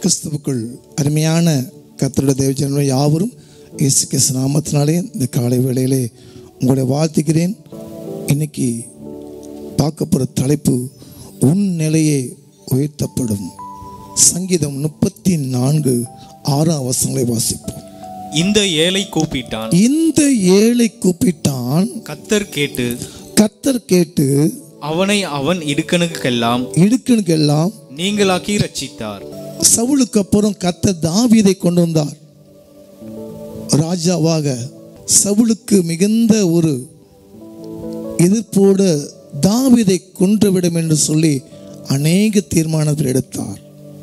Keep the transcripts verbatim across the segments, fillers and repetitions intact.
கிறிஸ்துவுக்குள் அருமையான கர்த்தருடைய தேவஜனங்கள் யாவரும் இயேசு கிறிஸ்து நாமத்தினாலே இந்த காலை வேளையிலே உங்களை வாழ்த்துகிறேன். இன்னைக்கு பார்க்க போகிற தலைப்பு உன் நிலையை உயர்த்தப்படும். சங்கீதம் முப்பத்தி நான்கு ஆறாம் வசனங்களை வாசிப்போம். இந்த ஏழை கூப்பிட்டான், இந்த ஏழை கூப்பிட்டான், கர்த்தர் கேட்டு கர்த்தர் கேட்டு அவனை அவன் இடுக்கணுக்கெல்லாம் இடுக்கணுக்கெல்லாம் நீங்களாக்கி ரட்சித்தார். சவுலுக்கு அப்புறம் கர்த்தர் தாவீதை கொண்டு வந்தார் ராஜாவாக. சவுலுக்கு மிகுந்த ஒரு எதிர்ப்போடு தாவீதை கொன்றுவிடும் என்று சொல்லி அநேக தீர்மானங்கள் எடுத்தார்.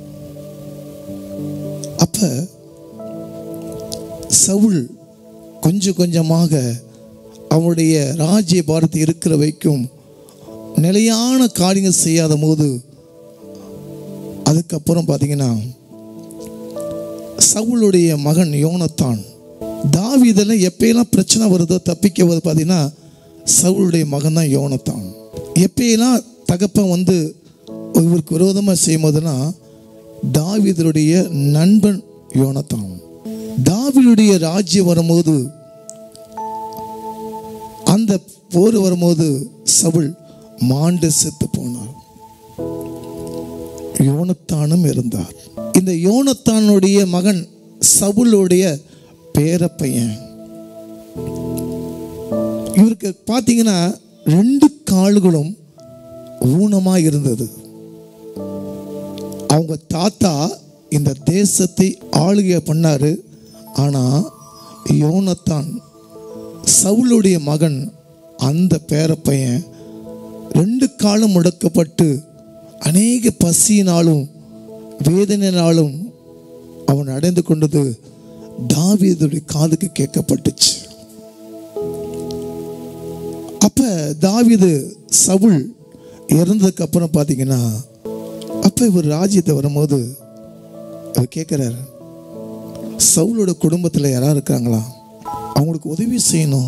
அப்ப சவுல் கொஞ்சம் கொஞ்சமாக அவருடைய ராஜ்ய பாரத்தை இருக்கிற வைக்கும் நிலையான காரியங்கள் செய்யாத போது, அதுக்கப்புறம் பார்த்தீங்கன்னா சவுளுடைய மகன் யோனத்தான், தாவீதில் எப்பயெல்லாம் பிரச்சனை வருதோ தப்பிக்க வருது பார்த்தீங்கன்னா சவுளுடைய மகன் தான் யோனத்தான். எப்பயெல்லாம் தகப்பன் வந்து இவருக்கு விரோதமாக செய்யும் போதுன்னா தாவீதுடைய நண்பன் யோனத்தான். தாவீதுடைய ராஜ்யம் வரும்போது, அந்த போர் வரும்போது சவுல் மாண்டு செத்து போனார். யோனத்தானும் இருந்தார். இந்த யோனத்தானுடைய மகன் சவுலுடைய பேரப்பையன். இவருக்கு பார்த்தீங்கன்னா ரெண்டு கால்களும் ஊனமா இருந்தது. அவங்க தாத்தா இந்த தேசத்தை ஆளுகை பண்ணாரு. ஆனா யோனத்தான் சவுலுடைய மகன், அந்த பேரப்பையன் ரெண்டு காலம் முடக்கப்பட்டு அநேக பசியினாலும் வேதனையினாலும் அவன் அடைந்து கொண்டது தாவீதுடைய காதுக்கு கேட்கப்பட்டுச்சு. அப்ப தாவீது சவுல் இறந்ததுக்கு அப்புறம் பார்த்தீங்கன்னா அப்ப இவர் ராஜ்யத்தை வரும்போது அவர் கேட்கிறார், சவுலோட குடும்பத்தில் யாராவது இருக்காங்களா, அவங்களுக்கு உதவி செய்யணும்,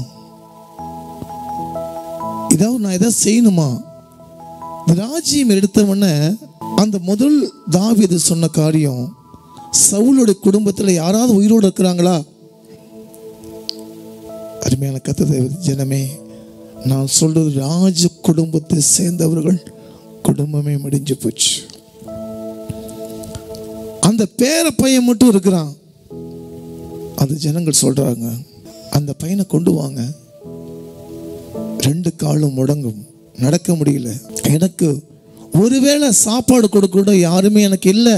இதாவது நான் ஏதாவது செய்யணுமா. ராஜ்யம் எடுத்தவன அந்த முதல் தாவீது சொன்ன காரியம், சவுலுடைய குடும்பத்தில் யாராவது உயிரோடு இருக்கிறாங்களா. அருமையான கர்த்தருடைய ஜனமே, நான் சொல்றது ராஜ குடும்பத்தை சேர்ந்தவர்கள் குடும்பமே முடிஞ்சு போச்சு. அந்த பேர பையன் மட்டும் இருக்கிறான். அந்த ஜனங்கள் சொல்றாங்க, அந்த பையனை கொண்டு வாங்க, ரெண்டு காலும் முடங்கும், நடக்க முடியல, எனக்கு ஒருவேளை சாப்பாடு கொடுக்க யாருமே எனக்கு இல்லை.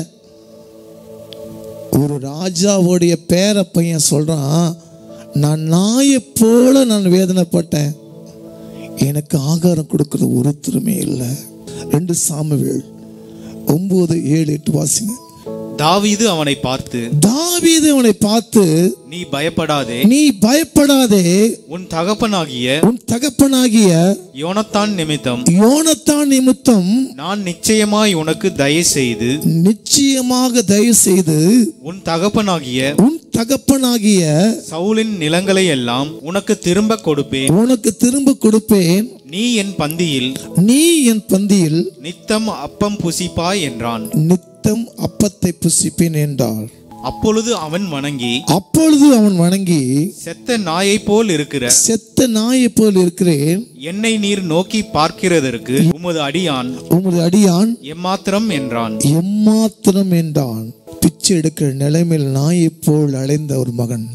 ஒரு ராஜாவுடைய பேர பையன் சொல்றான், நான் நாயை போல நான் வேதனைப்பட்டேன், எனக்கு ஆகாரம் கொடுக்கறது ஒருத்தருமே இல்லை. ரெண்டு சாமுவேல் ஒன்பது ஏழு எட்டு வாசிங்க. தாவீது அவனை பார்த்து தாவீது அவனை பார்த்து நீ பயப்படாதே, நீ பயப்படாதே, உன் தகப்பனாகிய உன் தகப்பனாகிய யோனத்தான் நிமித்தம் யோனத்தான் நிமித்தம் நான் நிச்சயமாய் உனக்கு தயவு செய்து நிச்சயமாக தயவு செய்து உன் தகப்பனாகிய உன் தகப்பனாகிய சவுலின் நிலங்களை எல்லாம் உனக்கு திரும்ப கொடுப்பேன், உனக்கு திரும்ப கொடுப்பேன், நீ என் பந்தியில் நீ என் பந்தியில் நித்தம் அப்பம் புசிப்பாய் என்றான். நித்தம் அப்பத்தை புசிப்பேன் என்றார். அப்பொழுது அவன் வணங்கி அப்பொழுது அவன் வணங்கி செத்த நாயை போல் இருக்கிற செத்த நாயை போல் இருக்கிறேன், என்னை நீர் நோக்கி பார்க்கிறதற்கு உமது அடியான் உமது அடியான் எம்மாத்திரம் என்றான். எம்மாத்திரம் என்றான். பிச்சை எடுக்கிற நிலைமையில் நாயை போல் அடைந்த ஒரு மகன்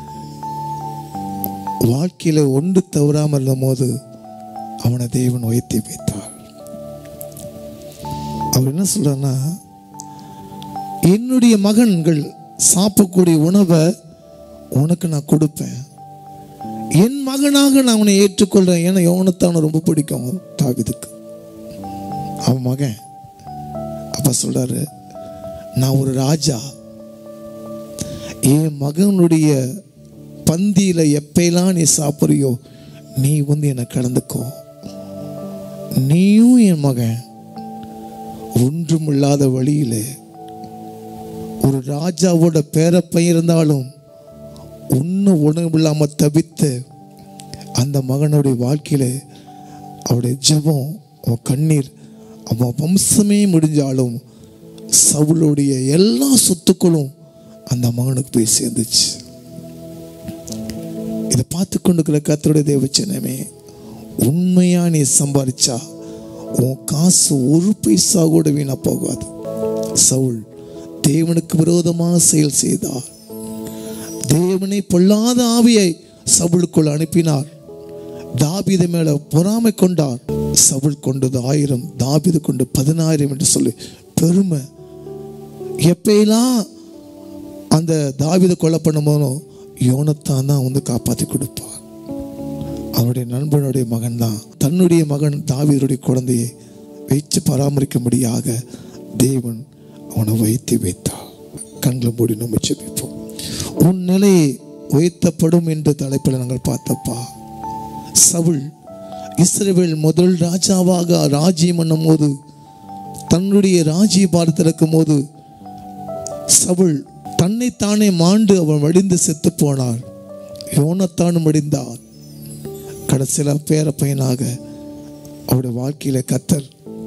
வாழ்க்கையில ஒன்று தவறாமல் இருந்த போது அவனை தேவன் உயர்த்தி வைத்தார். அவர் என்ன சொல்றாருன்னா, என்னுடைய மகன்கள் சாப்பிடக்கூடிய உணவை உனக்கு நான் கொடுப்பேன், என் மகனாக நான் அவனை ஏற்றுக்கொள்றேன். ஏன்னா யோனத்தான் ரொம்ப பிடிக்கும் தாவீதுக்கு, அவன் மகன். அப்ப சொல்றாரு, நான் ஒரு ராஜா, என் மகனுடைய பந்தியில எப்பெல்லாம் நீ சாப்பிடுறியோ நீ வந்து என்னை கலந்துக்கோ, நீயும் என் மகன் ஒன்றும் இல்லாத வழியில ஒரு ராஜாவோட பேரப்பையன் இருந்தாலும் ஒன்றும் உணவு இல்லாம தவித்த அந்த மகனுடைய வாழ்க்கையில அவருடைய ஜெபம், அவன் கண்ணீர், அவன் வம்சமே முடிஞ்சாலும் சவுளுடைய எல்லா சொத்துக்களும் அந்த மகனுக்கு போய் சேர்ந்துச்சு. இதை பார்த்து கொண்டு கர்த்தருடைய தேவச்சனமே, உண்மையா நீ சம்பாதிச்சா உன் காசு ஒரு பைசா கூட வீணா போகாது. சவுல் தேவனுக்கு விரோதமாக செயல் செய்தார். தேவனை பொல்லாத ஆவியை சவுலுக்குள் அனுப்பினார். தாவீது மேல பொறாமை கொண்டார். சவுல் கொண்டது ஆயிரம், தாவீது கொண்டு பதினாயிரம் என்று சொல்லி பெருமை. எப்பெல்லாம் அந்த தாவீது கொலை பண்ணும் போதும் யோனத்தான் தான் வந்து காப்பாற்றி கொடுப்பார். அவனுடைய நண்பனுடைய மகன் தான் தன்னுடைய மகன் தாவீதுடைய குழந்தையை வைத்து பராமரிக்கும்படியாக தேவன் அவனை வைத்து வைத்தார். கண்களை மூடி நம்ம ஜெபிப்போம். உன் நிலையை உயர்த்தப்படும் என்று தலைப்பில் நாங்கள் பார்த்தப்பா, சவுல் இஸ்ரவேல் முதல் ராஜாவாக ராஜ்யம் பண்ணும் போது, தன்னுடைய ராஜ்யபாரத்தில் இருக்கும் போது சவுல் தன்னைத்தானே மாண்டு அவன் வடிந்து செத்து போனார். யோனத்தானும் வடிந்தார். கடைசியில் பேர பையனாக அவருடைய வாழ்க்கையில கர்த்தர்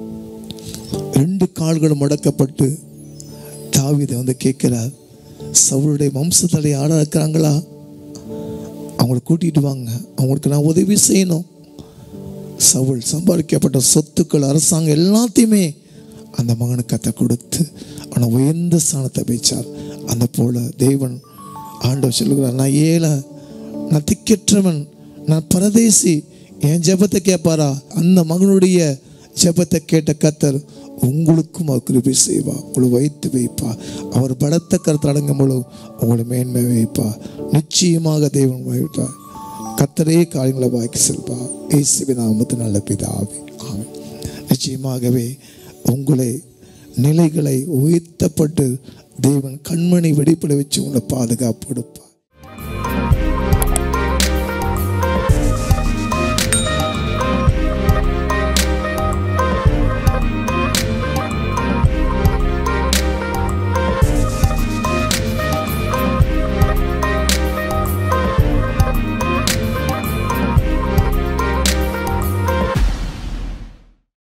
ரெண்டு கால்களும் முடக்கப்பட்டு தாவீதை வந்து கேட்கிறார், சவுளுடைய வம்சத்தலை ஆட இருக்கிறாங்களா, அவங்களை கூட்டிட்டு வாங்க, அவங்களுக்கு நான் உதவி செய்யணும். சவுல் சம்பாதிக்கப்பட்ட சொத்துக்கள் அரசாங்கம் எல்லாத்தையுமே அந்த மகனுக்கு கத்த கொடுத்து அவனை உயர்ந்த ஸ்தானத்தை வைச்சார். அந்த போல தேவன் ஆண்டவர் சொல்லுகிறார், நான் ஏழை, நான் திக்கற்றவன், நான் பரதேசி, என் ஜெபத்தை கேட்பாரா? அந்த மகனுடைய ஜெபத்தை கேட்ட கர்த்தர் உங்களுக்கும் அவர் கிருபை செய்வா, உங்களை வைத்து வைப்பா. அவர் பலத்த கருத்து அடங்கும் பொழுது உங்களை மேன்மை வைப்பா. நிச்சயமாக தேவன் வைப்பார். கர்த்தரே காரியங்களை வாக்கி செல்வா. இயேசுவின் நாமத்தில் நல்ல பிதாவே, ஆமென். நிச்சயமாகவே உங்களை நிலைகளை உயர்த்தப்பட்டு தேவன் கண்மணி வெடிப்பட வச்சு உங்களை பாதுகாப்பு கொடுப்பார்.